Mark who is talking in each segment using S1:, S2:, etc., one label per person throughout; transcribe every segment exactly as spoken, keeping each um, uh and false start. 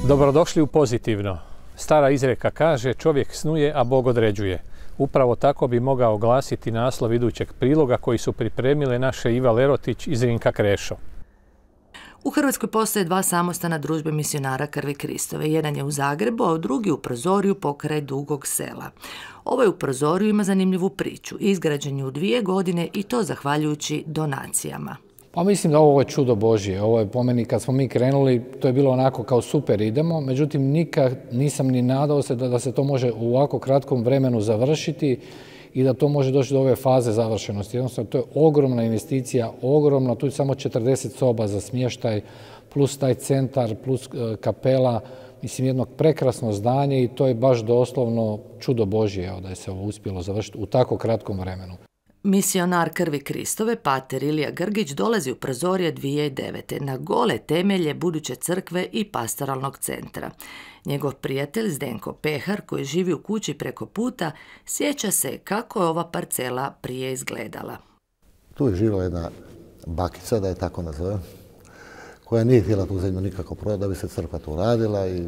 S1: Dobrodošli u Pozitivno. Stara izreka kaže čovjek snuje, a Bog određuje. Upravo tako bi mogao glasiti naslov idućeg priloga koji su pripremile naše Iva Lerotić i Zrinka Krešo.
S2: U Hrvatskoj postoje dva samostana Družbe misionara Krvi Kristove. Jedan je u Zagrebu, a drugi u Prozorju pokraj Dugog Sela. Ovaj u Prozorju ima zanimljivu priču. Izgrađen je u dvije godine i to zahvaljujući donacijama.
S3: Pa mislim da ovo je čudo Božje. Ovo je po meni, kad smo mi krenuli, to je bilo onako kao super idemo, međutim nikad nisam ni nadao se da, da se to može u ovako kratkom vremenu završiti i da to može doći do ove faze završenosti. Jednostavno, to je ogromna investicija, ogromna, tu je samo četrdeset soba za smještaj, plus taj centar, plus kapela, mislim jedno prekrasno zdanje i to je baš doslovno čudo Božje, evo, da je se ovo uspjelo završiti u tako kratkom vremenu.
S2: Misionar Krvi Kristove, pater Ilija Grgić, dolazi u Prozorje dvije tisuće devete. na gole temelje buduće crkve i pastoralnog centra. Njegov prijatelj Zdenko Pehar, koji živi u kući preko puta, sjeća se kako je ova parcela prije izgledala.
S4: Tu je živjela jedna bakica, da je tako nazovem, koja nije htjela tu zemlju nikako prodati da bi se crkva tu radila i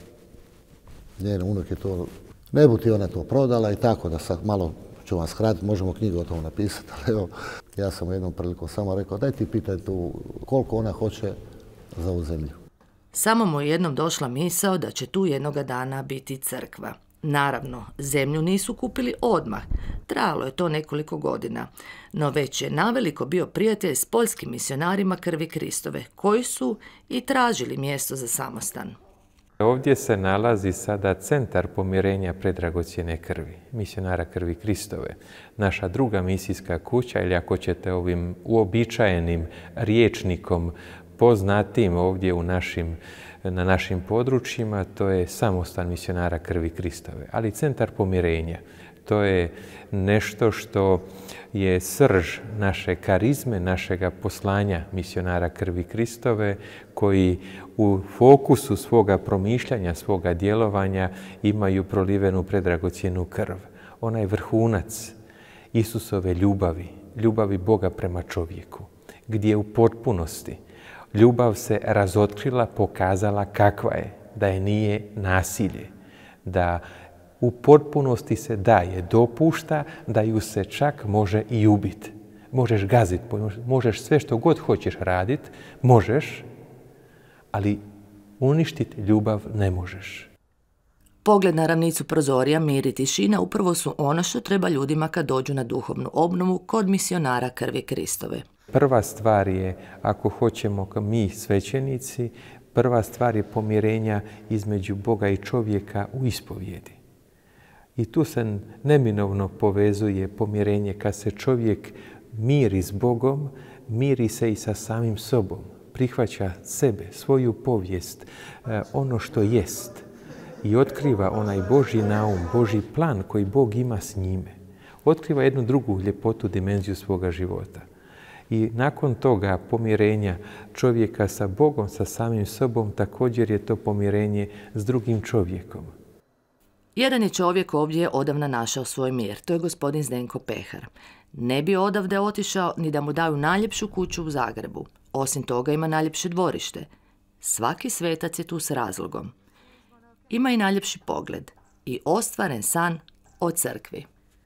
S4: njen unuk je to, ne bi ti ona to prodala i tako da sad malo ću vam skratiti, možemo knjigu o tomu napisati, ali evo, ja sam u jednom priliku samo rekao, daj ti pitaj tu koliko ona hoće za ovu zemlju.
S2: Samo mu je jednom došla misao da će tu jednoga dana biti crkva. Naravno, zemlju nisu kupili odmah, trajalo je to nekoliko godina, no već je naveliko bio prijatelj s poljskim misionarima Krvi Kristove, koji su i tražili mjesto za samostan.
S5: Ovdje se nalazi sada centar pomirenja predragocjene krvi, misionara Krvi Kristove. Naša druga misijska kuća, ili ako ćete ovim uobičajenim rječnikom poznatim ovdje u našim, na našim područjima, to je samostan misionara Krvi Kristove. Ali centar pomirenja, to je nešto što je srž naše karizme, našega poslanja misionara Krvi Kristove, koji u fokusu svoga promišljanja, svoga djelovanja imaju prolivenu predragocjenu krv. Ona je vrhunac Isusove ljubavi, ljubavi Boga prema čovjeku, gdje u potpunosti ljubav se razotkrila, pokazala kakva je, da je nije nasilje, da u potpunosti se daje, dopušta da ju se čak može i ubiti. Možeš gaziti, možeš sve što god hoćeš raditi, možeš, ali uništiti ljubav ne možeš.
S2: Pogled na ravnicu Prozorja, mir i tišina upravo su ono što treba ljudima kad dođu na duhovnu obnovu kod misionara Krvi Kristove.
S5: Prva stvar je, ako hoćemo mi svećenici, prva stvar je pomirenja između Boga i čovjeka u ispovjedi. I tu se neminovno povezuje pomirenje kad se čovjek miri s Bogom, miri se i sa samim sobom, prihvaća sebe, svoju povijest, ono što jest i otkriva onaj Božji naum, Božji plan koji Bog ima s njime. Otkriva jednu drugu ljepotu, dimenziju svoga života. I nakon toga pomirenja čovjeka sa Bogom, sa samim sobom, također je to pomirenje s drugim čovjekom.
S2: Jedan je čovjek ovdje odavna našao svoj mir, to je gospodin Zdenko Pehar. Ne bi odavde otišao ni da mu daju najljepšu kuću u Zagrebu. Osim toga ima najljepše dvorište. Svaki svetac je tu s razlogom. Ima i najljepši pogled i ostvaren san o crkvi.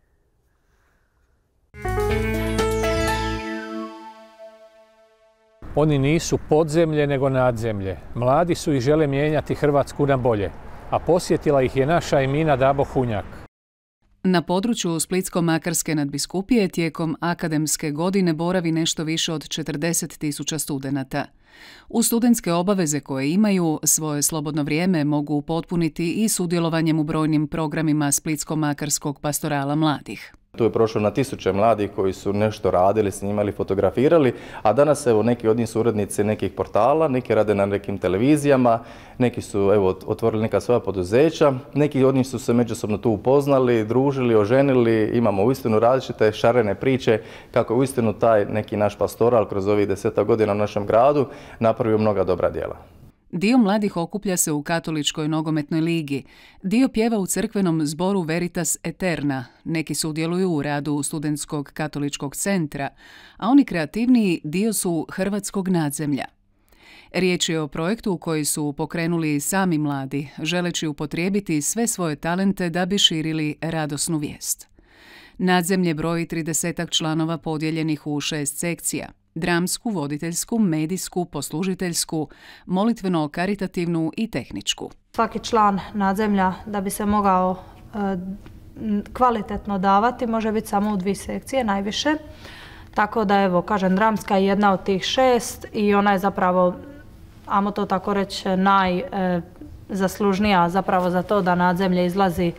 S1: Oni nisu podzemlje nego nadzemlje. Mladi su i žele mijenjati Hrvatsku na bolje, a posjetila ih je naša Emina Dabo Hunjak.
S6: Na području Splitsko-makarske nadbiskupije tijekom akademske godine boravi nešto više od četrdeset tisuća studenata. U studentske obaveze koje imaju, svoje slobodno vrijeme mogu upotpuniti i sudjelovanjem u brojnim programima Splitsko-makarskog pastorala mladih.
S7: Tu je prošlo na tisuće mladih koji su nešto radili, snimali, fotografirali, a danas evo neki od njih su urednici nekih portala, neki rade na nekim televizijama, neki su evo otvorili neka svoja poduzeća, neki od njih su se međusobno tu upoznali, družili, oženili, imamo uistinu različite šarene priče kako uistinu taj neki naš pastoral kroz ovih deseta godina u našem gradu napravio mnoga dobra djela.
S6: Dio mladih okuplja se u Katoličkoj nogometnoj ligi, dio pjeva u crkvenom zboru Veritas Eterna, neki sudjeluju u radu Studentskog katoličkog centra, a oni kreativniji dio su Hrvatskog nadzemlja. Riječ je o projektu koji su pokrenuli sami mladi, želeći upotrijebiti sve svoje talente da bi širili radosnu vijest. Nadzemlje broji tridesetak članova podijeljenih u šest sekcija: dramsku, voditeljsku, medijsku, poslužiteljsku, molitveno-karitativnu i tehničku.
S8: Svaki član nadzemlja, da bi se mogao e, kvalitetno davati, može biti samo u dvije sekcije najviše. Tako da, evo, kažem, dramska je jedna od tih šest i ona je zapravo, ajmo to tako reći, najzaslužnija zapravo za to da nadzemlje izlazi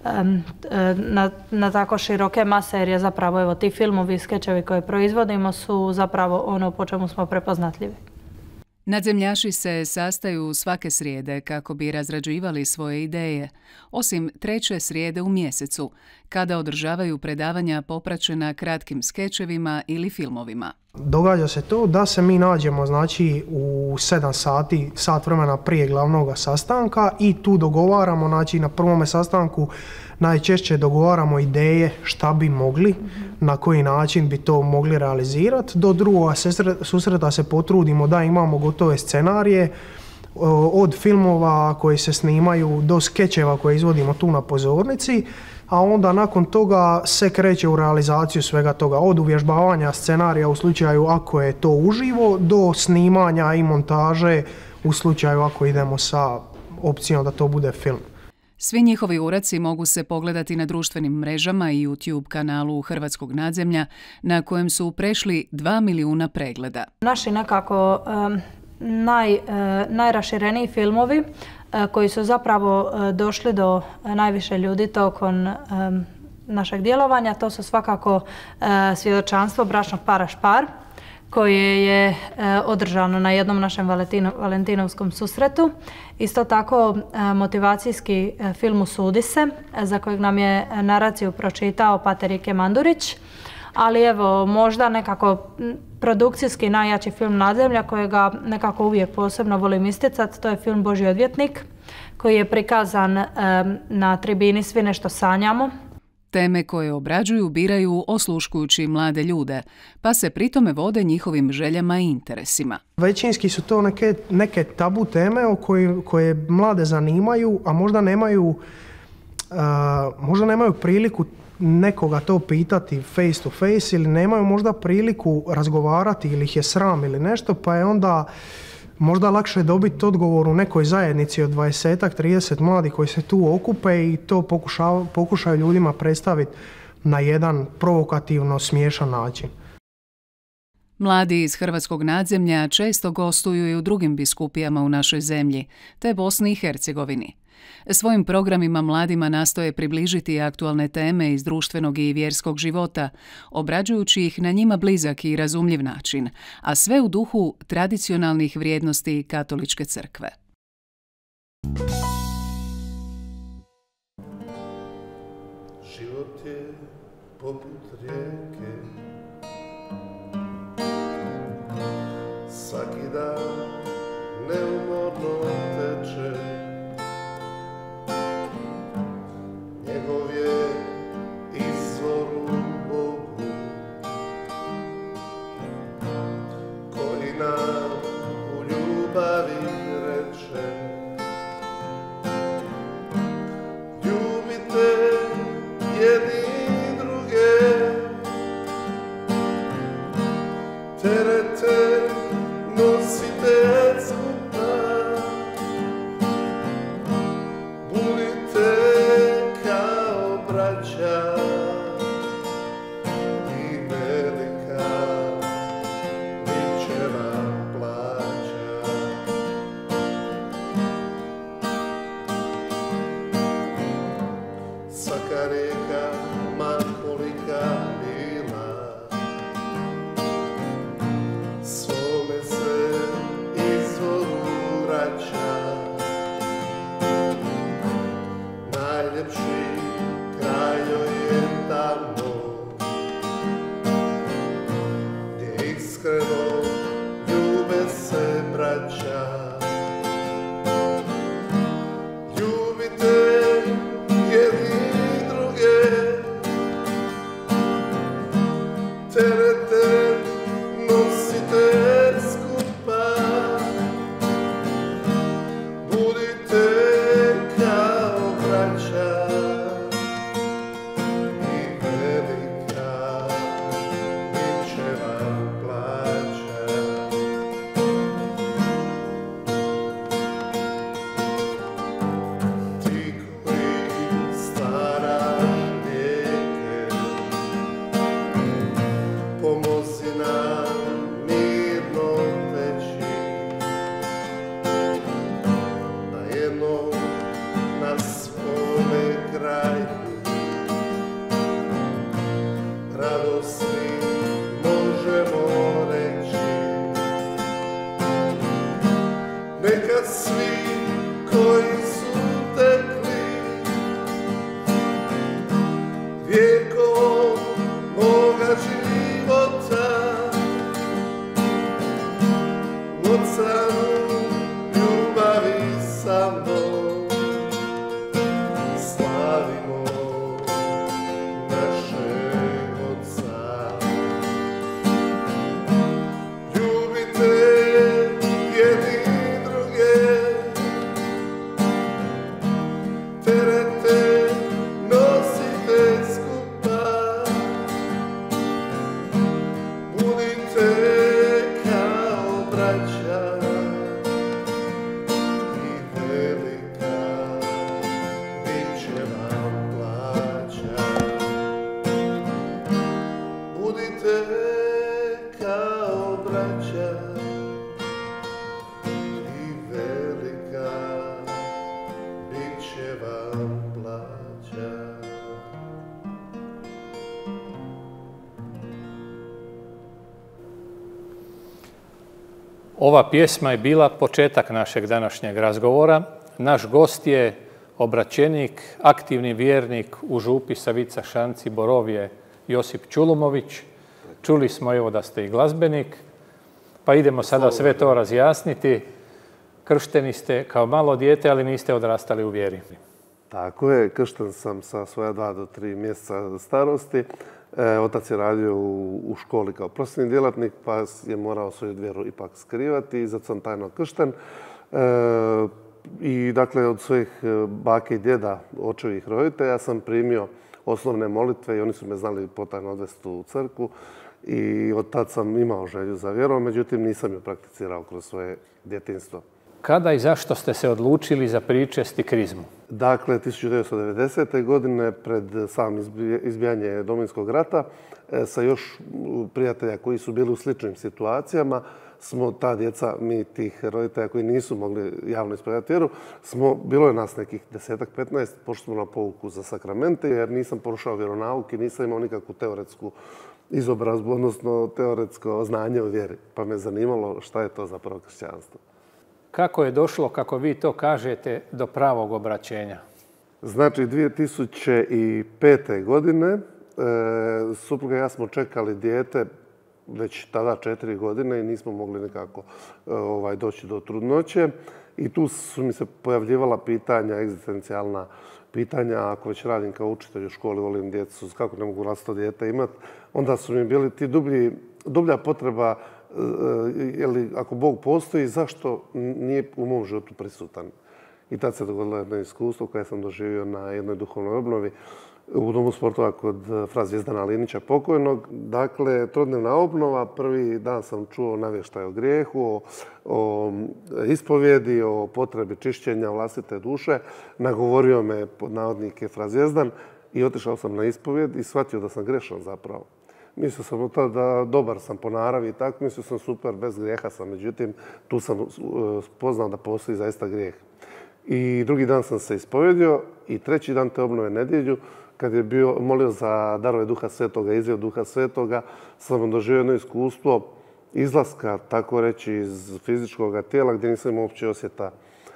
S8: Na, na tako široke mase, jer je zapravo, evo, ti filmovi i skečevi koje proizvodimo su zapravo ono po čemu smo prepoznatljivi.
S6: Nadzemljaši se sastaju svake srijede kako bi razrađivali svoje ideje, osim treće srijede u mjesecu, kada održavaju predavanja popraćena kratkim skečevima ili filmovima.
S9: Događa se to da se mi nađemo, znači, u sedam sati, sat vremena prije glavnog sastanka i tu dogovaramo, znači na prvome sastanku najčešće dogovaramo ideje šta bi mogli, mm-hmm. na koji način bi to mogli realizirati. Do drugoga susreta se potrudimo da imamo gotove scenarije, od filmova koji se snimaju do skečeva koje izvodimo tu na pozornici, a onda nakon toga se kreće u realizaciju svega toga, od uvježbavanja scenarija u slučaju ako je to uživo, do snimanja i montaže u slučaju ako idemo sa opcijom da to bude film.
S6: Svi njihovi uraci mogu se pogledati na društvenim mrežama i YouTube kanalu Hrvatskog nadzemlja, na kojem su prešli dva milijuna pregleda.
S8: Naši nekako um, naj, uh, najrašireniji filmovi uh, koji su zapravo uh, došli do uh, najviše ljudi tokom um, našeg djelovanja, to su svakako uh, svjedočanstvo bračnog para Špar, koje je e, održano na jednom našem Valentino, valentinovskom susretu. Isto tako e, motivacijski e, film Usudi se, e, za kojeg nam je naraciju pročitao pater Ike Mandurić. Ali evo, možda nekako produkcijski najjači film Nadzemlja, kojega nekako uvijek posebno volim isticati, to je film Božji odvjetnik, koji je prikazan e, na tribini Svi nešto sanjamo.
S6: Teme koje obrađuju biraju osluškujući mlade ljude, pa se pritome vode njihovim željama i interesima.
S9: Većinski su to neke, neke tabu teme o koje, koje mlade zanimaju, a možda nemaju, uh, možda nemaju priliku nekoga to pitati face to face ili nemaju možda priliku razgovarati ili ih je sram ili nešto, pa je onda možda lakše dobiti odgovor u nekoj zajednici od dvadeset trideset mladih koji se tu okupe i to pokušaju, pokušaju ljudima predstaviti na jedan provokativno smiješan način.
S6: Mladi iz Hrvatskog nadzemlja često gostuju i u drugim biskupijama u našoj zemlji, te Bosni i Hercegovini. Svojim programima mladima nastoje približiti aktualne teme iz društvenog i vjerskog života, obrađujući ih na njima blizak i razumljiv način, a sve u duhu tradicionalnih vrijednosti Katoličke crkve.
S10: Život je poput rijeke, svaki dan neumorno teče. Njegov je izvor u Bogu, koji nam u ljubavi reče: ljubite jedni druge, terete nosite neka svi koji su tekli vijekom moga života ocanu ljubavi sa mnom slavimo našeg Oca. Ljubite jedni druge, terete nosite skupa, budite kao braća i velika bit će vam plaća. Budite kao braća i velika bit će vam plaća.
S1: Ova pjesma je bila početak našeg današnjeg razgovora. Naš gost je obraćenik, aktivni vjernik u župi Savica Šanci Borovje Josip Čulumović. Čuli smo evo da ste i glazbenik, pa idemo sada sve to razjasniti. Kršteni ste kao malo dijete, ali niste odrastali u vjeri.
S10: Tako je, kršten sam sa svoja dva do tri mjeseca starosti. E, otac je radio u, u školi kao prosvjetni djelatnik, pa je morao svoju vjeru ipak skrivati i zato sam tajno kršten. E, I dakle, od svojih bake i djeda, očevih roditelja, sam primio osnovne molitve i oni su me znali potajno odvesti u crkvu. I od tad sam imao želju za vjerom, međutim nisam ju prakticirao kroz svoje djetinjstvo.
S1: Kada i zašto ste se odlučili za pričest i krizmu?
S10: Dakle, tisuću devetsto devedesete. godine, pred sam izbijanje Domovinskog rata, sa još prijatelja koji su bili u sličnim situacijama, smo ta djeca, mi tih roditelja koji nisu mogli javno ispravljati vjeru, smo, bilo je nas nekih desetak, petnaest, pošli smo na pouku za sakramente, jer nisam porušao vjeronauk i nisam imao nikakvu teoretsku izobrazbu, odnosno teoretsko znanje o vjeri. Pa me zanimalo šta je to zapravo kršćanstvo.
S1: Kako je došlo, kako vi to kažete, do pravog obraćenja?
S10: Znači, dvije tisuće pete. godine e, supruga i ja smo čekali dijete već tada četiri godine i nismo mogli nekako e, ovaj, doći do trudnoće. I tu su mi se pojavljivala pitanja, egzistencijalna pitanja. Ako već radim kao učitelj u školi, volim djecu, kako ne mogu vlastito dijete imati, onda su mi bili ti dublji, dublja potreba jeli, ako Bog postoji, zašto nije u mom životu prisutan? I tad se dogodilo jedno iskustvo koje sam doživio na jednoj duhovnoj obnovi u Domu sportova kod fra Zvijezdana Linića pokojnog. Dakle, trodnevna obnova, prvi dan sam čuo navještaj o grijehu, o, o ispovjedi, o potrebi čišćenja vlastite duše. Nagovorio me pod navodnike fra Zvijezdan i otišao sam na ispovjed i shvatio da sam grešan zapravo. Mislio sam od tada dobar sam po naravi i tako, mislio sam super, bez grijeha sam. Međutim, tu sam spoznao da postoji zaista grijeh. I drugi dan sam se ispovjedio i treći dan te obnove nedjelju, kad je bio molio za darove Duha Svetoga, izljev Duha Svetoga, sam doživio jedno iskustvo izlaska, tako reći, iz fizičkog tijela gdje nisam imao uopće osjeta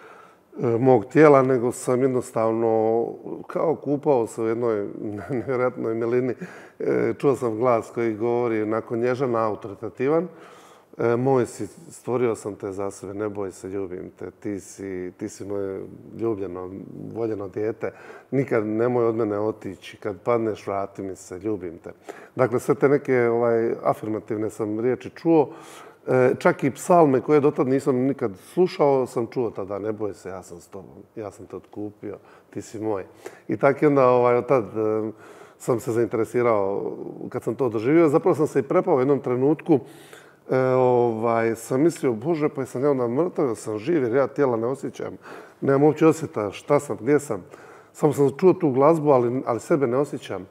S10: mog tijela, nego sam jednostavno kao kupao se u jednoj nevjerojatnoj milini. Čuo sam glas koji govori nakon nježan, autoritativan. Moj si, stvorio sam te za sebe, ne boj se, ljubim te, ti si, ti si moje ljubljeno, voljeno dijete. Nikad nemoj od mene otići, kad padneš vrati mi se, ljubim te. Dakle, sve te neke ovaj, afirmativne sam riječi čuo. Čak i psalme koje dotad nisam nikad slušao, sam čuo tada, ne boj se, ja sam s tobom, ja sam te otkupio, ti si moj. I tako onda ovaj, od tad sam se zainteresirao kad sam to doživio. Zapravo sam se i prepao u jednom trenutku. E, ovaj, sam mislio, Bože, pa sam ja onda mrtav, sam živ jer ja tijela ne osjećam. Nemam uopće osjeta šta sam, gdje sam. Samo sam čuo tu glazbu, ali, ali sebe ne osjećam.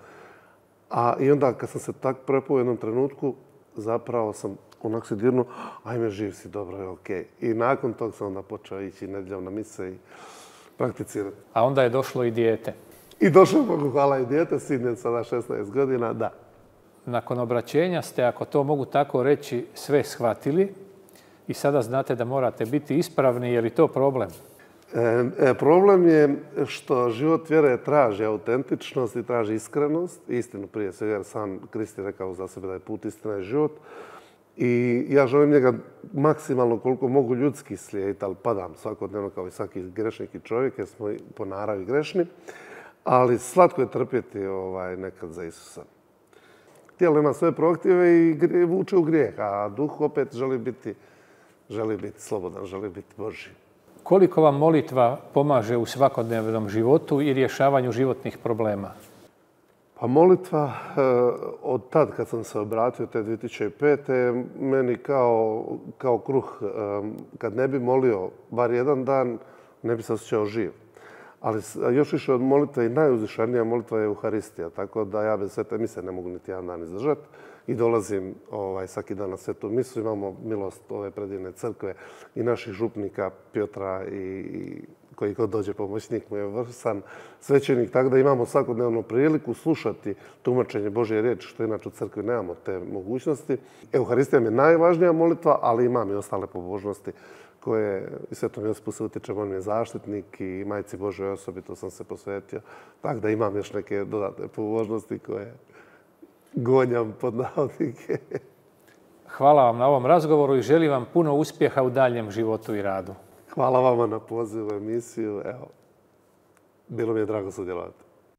S10: A i onda kad sam se tak prepao u jednom trenutku, zapravo sam onak se dirnuo, ajme, živ si, dobro je, okej. I nakon tog sam onda počeo ići nedjeljom na mise i prakticirati.
S1: A onda je došlo i dijete.
S10: I došlo, Bogu hvala, i dijete, sin je sada šesnaest godina, da.
S1: Nakon obraćenja ste, ako to mogu tako reći, sve shvatili. i sada znate da morate biti ispravni. Je li to problem?
S10: E, e, problem je što život vjere traži autentičnost i traži iskrenost. Istinu prije svega, jer sam Krist je rekao za sebe da je put, istina i život. I ja želim njega maksimalno koliko mogu ljudski slijediti, ali padam svakodnevno kao i svaki grešnik i čovjek, jer smo po naravi grešni. Ali slatko je trpjeti ovaj, nekad za Isusa. Tijelo ima svoje proaktive i vuče u grijeh, a duh opet želi biti, želi biti slobodan, želi biti Božji.
S1: Koliko vam molitva pomaže u svakodnevnom životu i rješavanju životnih problema?
S10: Pa molitva od tad kad sam se obratio, te dvije tisuće pete. meni kao, kao kruh. Kad ne bi molio bar jedan dan, ne bi se osjećao živ. Ali još više od molitve i najuzvišenija molitva je Euharistija, tako da ja bez svete mise ne mogu niti jedan dan izdržati. I dolazim ovaj, svaki dan na svetu misu. Imamo milost ove predivne crkve i naših župnika Piotra i, i koji god dođe pomoćnik mu je vrsan svećenik, tako da imamo svakodnevnu priliku slušati tumačenje Božje riječi, što inače u crkvi nemamo te mogućnosti. Euharistija mi je najvažnija molitva, ali imam i ostale pobožnosti koje i Svetom Josipu se utječem, on mi je zaštitnik i Majci Božoj osobito sam se posvetio. Tako da imam još neke dodatne pobožnosti koje gonjam pod navodnike.
S1: Hvala vam na ovom razgovoru i želim vam puno uspjeha u daljem životu i radu.
S10: Hvala vama na pozivu u emisiju. Evo, bilo mi je drago sudjelovati.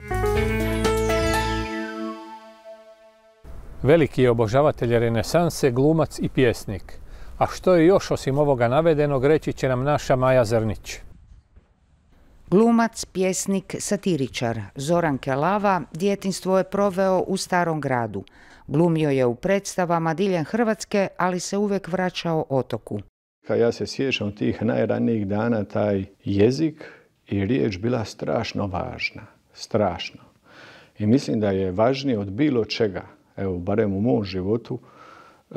S1: Veliki je obožavatelj renesanse, glumac i pjesnik. A što je još osim ovoga navedenog, reći će nam naša Maja Zrnić.
S11: Glumac, pjesnik, satiričar Zoran Kelava djetinjstvo je proveo u Starom gradu. Glumio je u predstavama diljem Hrvatske, ali se uvijek vraćao otoku.
S12: Ja se sjećam tih najranijih dana, taj jezik i riječ bila strašno važna. Strašno. I mislim da je važnije od bilo čega, evo, barem u mom životu, e,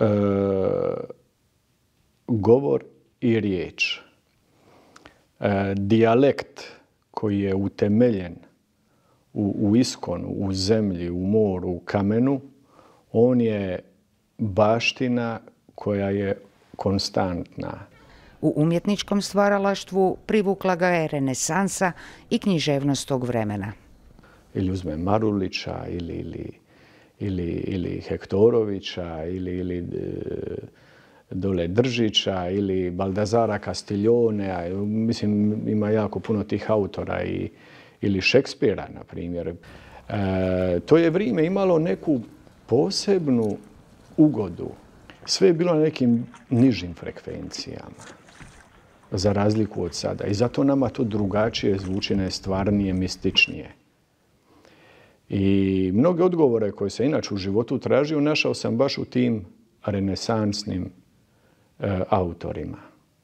S12: govor i riječ. E, dijalekt koji je utemeljen u, u iskonu, u zemlji, u moru, u kamenu, on je baština koja je konstantna.
S11: U umjetničkom stvaralaštvu privukla ga je renesansa i književnost tog vremena.
S12: Ili uzme Marulića, ili, ili, ili, ili Hektorovića, ili, ili dole Držića, ili Baldazara Castiglione. Mislim, ima jako puno tih autora, i, ili Šekspira, na primjer. E, to je vrijeme imalo neku posebnu ugodu. Sve je bilo na nekim nižim frekvencijama, za razliku od sada. I zato nama to drugačije zvuči, nestvarnije, mističnije. I mnoge odgovore koje se inače u životu tražio, našao sam baš u tim renesansnim e, autorima.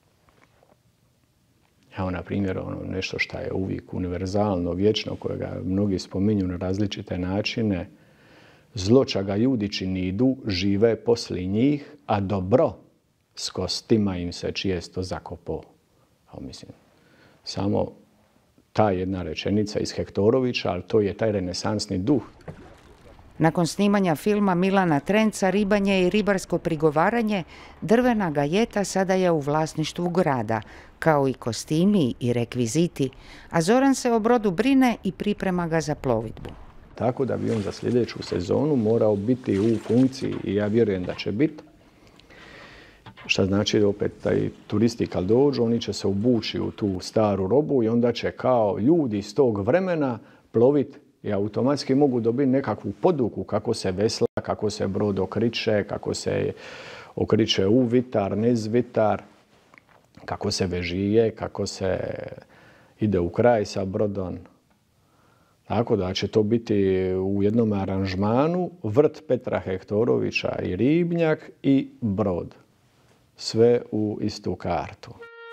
S12: Evo, na primjer, ono, nešto što je uvijek univerzalno, vječno, kojega mnogi spominju na različite načine. Zlo čaga judići nidu, žive poslije njih, a dobro s kostima im se čijesto zakopo. Mislim, samo ta jedna rečenica iz Hektorovića, ali to je taj renesansni duh.
S11: Nakon snimanja filma Milana Trenca Ribanje i ribarsko prigovaranje, drvena gajeta sada je u vlasništvu grada, kao i kostimi i rekviziti, a Zoran se o brodu brine i priprema ga za plovidbu.
S12: Tako da bi on za sljedeću sezonu morao biti u funkciji, i ja vjerujem da će biti. Što znači da opet taj turisti kad dođu, oni će se obući u tu staru robu i onda će kao ljudi iz tog vremena ploviti i automatski mogu dobiti nekakvu poduku kako se vesla, kako se brod okriče, kako se okriče u vitar, niz vitar, kako se vežije, kako se ide u kraj sa brodom. Tako da će to biti u jednom aranžmanu vrt Petra Hektorovića i ribnjak i brod. Sve u istu kartu.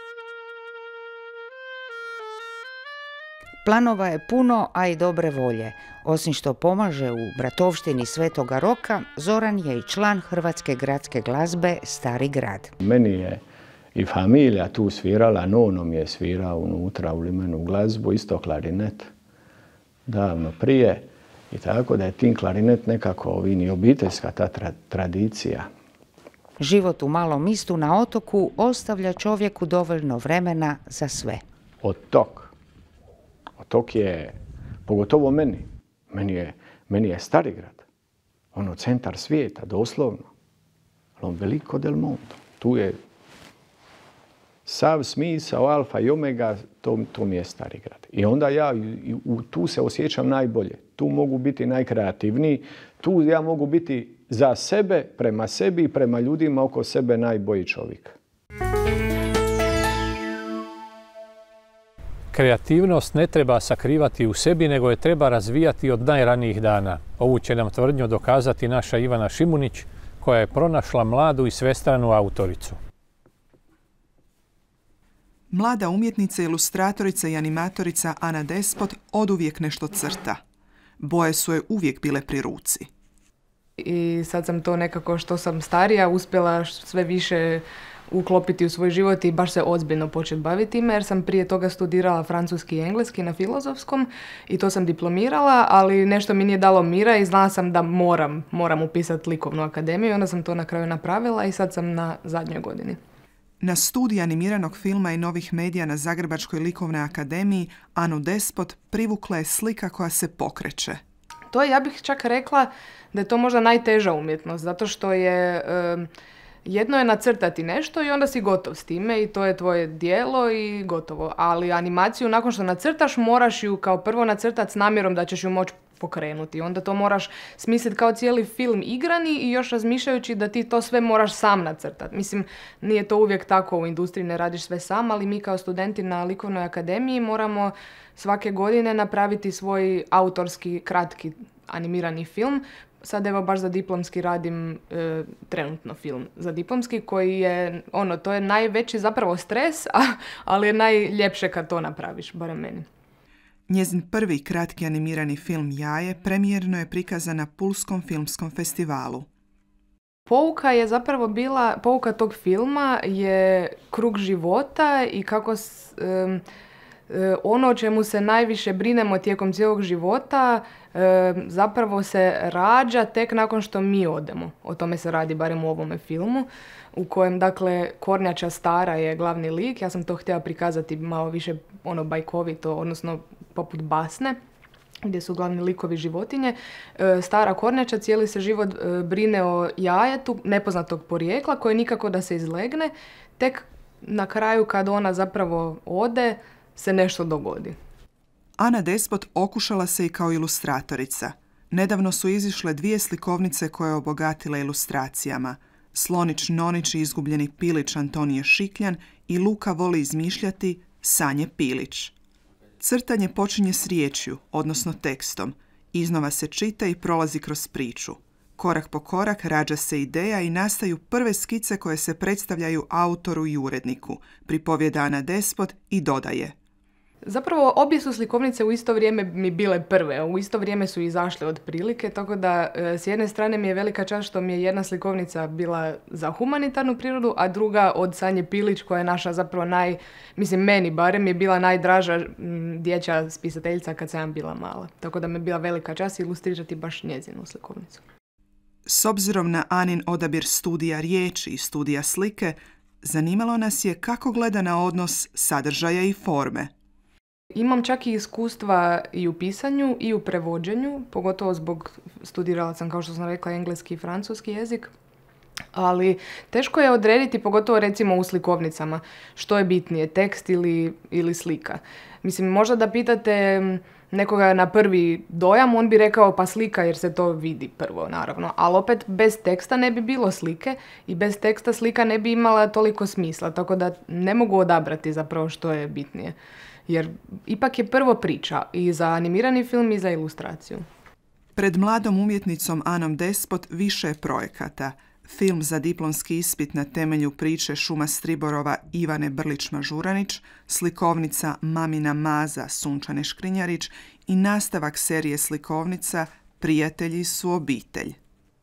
S11: Planova je puno, a i dobre volje. Osim što pomaže u bratovštini Svetoga Roka, Zoran je i član Hrvatske gradske glazbe Stari grad.
S12: Meni je i familija tu svirala, nono mi je svirao unutra u limenu glazbu, isto klarinet. Davno prije, i tako da je tim klarinet nekako ovini obiteljska ta tra tradicija.
S11: Život u malom mistu na otoku ostavlja čovjeku dovoljno vremena za sve.
S12: Otok. Otok je, pogotovo meni, meni je, meni je Starigrad. Ono, centar svijeta, doslovno. Ali on veliko del mondo. Tu je sav smisao, alfa i omega, to, to mi je Starigrad. I onda ja i, u, tu se osjećam najbolje. Tu mogu biti najkreativniji. Tu ja mogu biti za sebe, prema sebi i prema ljudima oko sebe najbolji čovjek.
S1: Kreativnost ne treba sakrivati u sebi, nego je treba razvijati od najranijih dana. Ovu će nam tvrdnju dokazati naša Ivana Šimunić, koja je pronašla mladu i svestranu autoricu.
S13: Mlada umjetnica, ilustratorica i animatorica Ana Despot oduvijek nešto crta. Boje su joj uvijek bile pri ruci.
S14: I sad sam to nekako što sam starija uspjela sve više uklopiti u svoj život i baš se ozbiljno početi baviti time, jer sam prije toga studirala francuski i engleski na Filozofskom i to sam diplomirala, ali nešto mi nije dalo mira i znala sam da moram, moram upisati likovnu akademiju, onda sam to na kraju napravila i sad sam na zadnjoj godini.
S13: Na studij animiranog filma i novih medija na Zagrebačkoj likovnoj akademiji Anu Despot privukla je slika koja se pokreće.
S14: To je, ja bih čak rekla da je to možda najteža umjetnost, zato što je... Um, Jedno je nacrtati nešto i onda si gotov s time i to je tvoje djelo i gotovo. Ali animaciju nakon što nacrtaš moraš ju kao prvo nacrtati s namjerom da ćeš ju moći pokrenuti. Onda to moraš smisliti kao cijeli film igrani i još razmišljajući da ti to sve moraš sam nacrtati. Mislim, nije to uvijek tako u industriji, ne radiš sve sam, ali mi kao studenti na Likovnoj akademiji moramo svake godine napraviti svoj autorski kratki animirani film. Sad evo baš za diplomski radim e, trenutno film za diplomski koji je, ono, to je najveći zapravo stres, a, ali je najljepše kad to napraviš, barem meni.
S13: Njezin prvi kratki animirani film Jaje premijerno je prikazan na Pulskom filmskom festivalu.
S14: Pouka je zapravo bila, pouka tog filma je krug života i kako s, e, ono o čemu se najviše brinemo tijekom cijelog života e, zapravo se rađa tek nakon što mi odemo. O tome se radi barem u ovome filmu, u kojem, dakle, kornjača stara je glavni lik. Ja sam to htjela prikazati malo više ono bajkovito, odnosno poput basne, gdje su glavni likovi životinje. E, stara kornjača cijeli se život e, brine o jajetu nepoznatog porijekla koje nikako da se izlegne. Tek na kraju kad ona zapravo ode, se nešto dogodi.
S13: Ana Despot okušala se i kao ilustratorica. Nedavno su izišle dvije slikovnice koje je obogatila ilustracijama. Slonić Nonić i izgubljeni pilić Antonije Šikljan i Luka voli izmišljati Sanje Pilić. Crtanje počinje s riječju, odnosno tekstom. Iznova se čita i prolazi kroz priču. Korak po korak rađa se ideja i nastaju prve skice koje se predstavljaju autoru i uredniku, pripovijeda Ana Despot i dodaje.
S14: Zapravo obje su slikovnice u isto vrijeme mi bile prve, u isto vrijeme su izašle otprilike, tako da s jedne strane mi je velika čast što mi je jedna slikovnica bila za humanitarnu prirodu, a druga od Sanje Pilić koja je naša zapravo naj, mislim meni barem je bila najdraža dječja spisateljica kad sam bila mala. Tako da mi je bila velika čast ilustrirati baš njezinu slikovnicu.
S13: S obzirom na Anin odabir studija riječi i studija slike, zanimalo nas je kako gleda na odnos sadržaja i forme.
S14: Imam čak i iskustva i u pisanju i u prevođenju, pogotovo zbog, studirala sam kao što sam rekla engleski i francuski jezik, ali teško je odrediti, pogotovo recimo u slikovnicama, što je bitnije, tekst ili, ili slika. Mislim, možda da pitate nekoga na prvi dojam, on bi rekao pa slika jer se to vidi prvo, naravno. Ali opet bez teksta ne bi bilo slike i bez teksta slika ne bi imala toliko smisla, tako da ne mogu odabrati zapravo što je bitnije. Jer ipak je prvo priča i za animirani film i za ilustraciju.
S13: Pred mladom umjetnicom Anom Despot više je projekata. Film za diplomski ispit na temelju priče Šuma Striborova Ivane Brlić-Mažuranić, slikovnica Mamina maza Sunčane Škrinjarić i nastavak serije slikovnica Prijatelji su obitelj.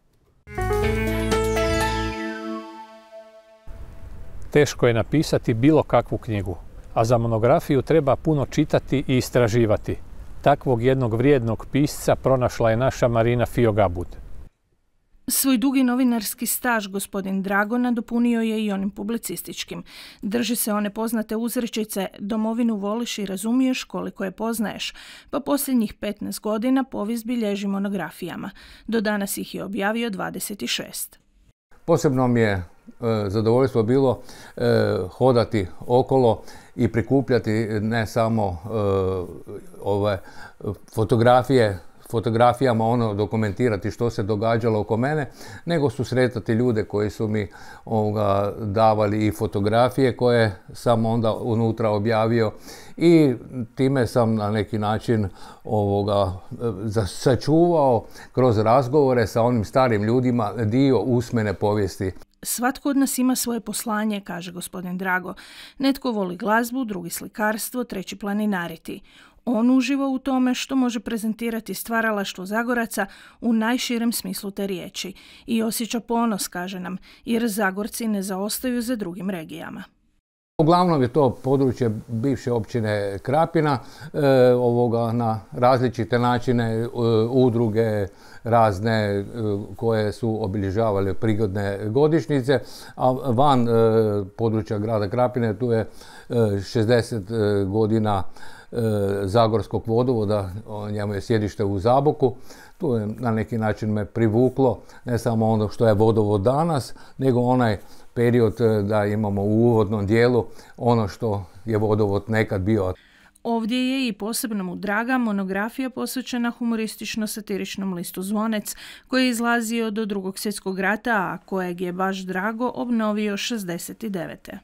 S1: Teško je napisati bilo kakvu knjigu, a za monografiju treba puno čitati i istraživati. Takvog jednog vrijednog pisca pronašla je naša Marina Fiogabud.
S15: Svoj dugi novinarski staž gospodin Drago nadopunio je i onim publicističkim. Drži se one poznate uzrečice domovinu voliš i razumiješ koliko je poznaješ, pa posljednjih petnaest godina povijest bilježi monografijama. Do danas ih je objavio dvadeset šest.
S16: Posebno mi je e, zadovoljstvo bilo e, hodati okolo i prikupljati ne samo e, ove fotografije, fotografijama ono dokumentirati što se događalo oko mene, nego susretati ljude koji su mi ovoga, davali i fotografije koje sam onda unutra objavio i time sam na neki način ovoga, sačuvao kroz razgovore sa onim starim ljudima dio usmene povijesti.
S15: Svatko od nas ima svoje poslanje, kaže gospodin Drago. Netko voli glazbu, drugi slikarstvo, treći planinariti. On uživa u tome što može prezentirati stvaralaštvo Zagoraca u najširem smislu te riječi i osjeća ponos, kaže nam, jer Zagorci ne zaostaju za drugim regijama.
S16: Uglavnom je to područje bivše općine Krapina, e, ovoga na različite načine, e, udruge razne e, koje su obilježavale prigodne godišnjice, a van e, područja grada Krapine tu je e, šezdeset godina e, Zagorskog vodovoda, njemu je sjedište u Zaboku. Tu je na neki način me privuklo ne samo ono što je vodovod danas, nego onaj period da imamo u uvodnom dijelu ono što je vodovod nekad bio.
S15: Ovdje je i posebno mu draga monografija posvećena humoristično-satiričnom listu Zvonec, koji je izlazio do Drugog svjetskog rata, a kojeg je baš Drago obnovio šezdeset devete.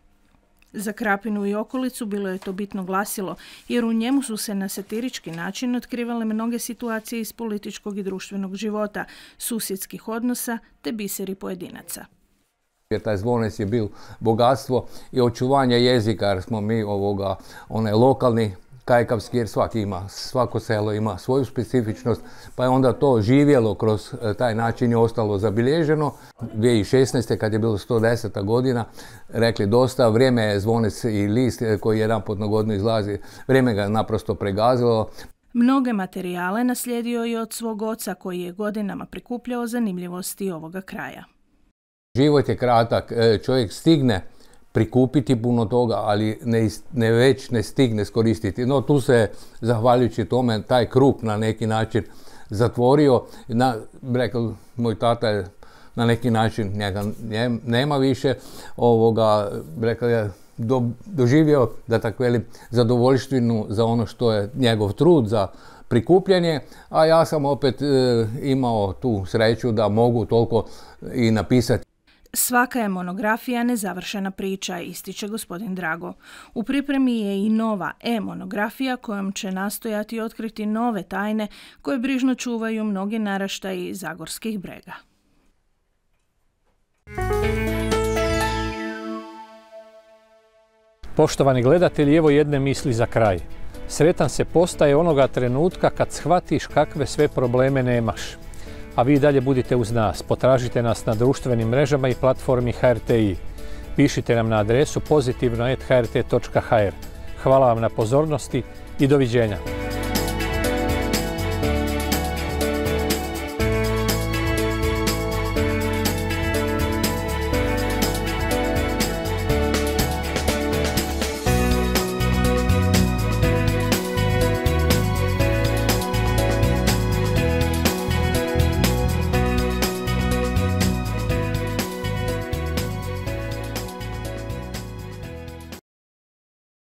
S15: Za Krapinu i okolicu bilo je to bitno glasilo, jer u njemu su se na satirički način otkrivale mnoge situacije iz političkog i društvenog života, susjedskih odnosa te biseri pojedinaca.
S16: Jer taj Zvonec je bil bogatstvo i očuvanje jezika, jer smo mi ovoga, onaj lokalni kajkavski, jer svaki ima, svako selo ima svoju specifičnost, pa je onda to živjelo kroz taj način i ostalo zabilježeno. dvije tisuće šesnaeste. kad je bilo sto deseta godina, rekli dosta, vrijeme je Zvonec i list koji jedan put na godinu izlazi, vrijeme ga je naprosto pregazilo.
S15: Mnoge materijale naslijedio je od svog oca koji je godinama prikupljao zanimljivosti ovoga kraja.
S16: Život je kratak, čovjek stigne prikupiti puno toga, ali ne, ne već ne stigne skoristiti. No tu se, zahvaljujući tome, taj krug na neki način zatvorio. Na, rekao, moj tata je na neki način, njega nema više, ovoga, rekao je, do, doživio, da tako velim, zadovoljštinu za ono što je njegov trud za prikupljanje, a ja sam opet e, imao tu sreću da mogu toliko i napisati.
S15: Svaka je monografija nezavršena priča, ističe gospodin Drago. U pripremi je i nova e-monografija kojom će nastojati otkriti nove tajne koje brižno čuvaju mnogi naraštaji zagorskih brega.
S1: Poštovani gledatelji, evo jedne misli za kraj. Sretan se postaje onoga trenutka kad shvatiš kakve sve probleme nemaš. A vi dalje budite uz nas, potražite nas na društvenim mrežama i platformi H R T I. Pišite nam na adresu pozitivno et ha er te točka ha er. Hvala vam na pozornosti i doviđenja.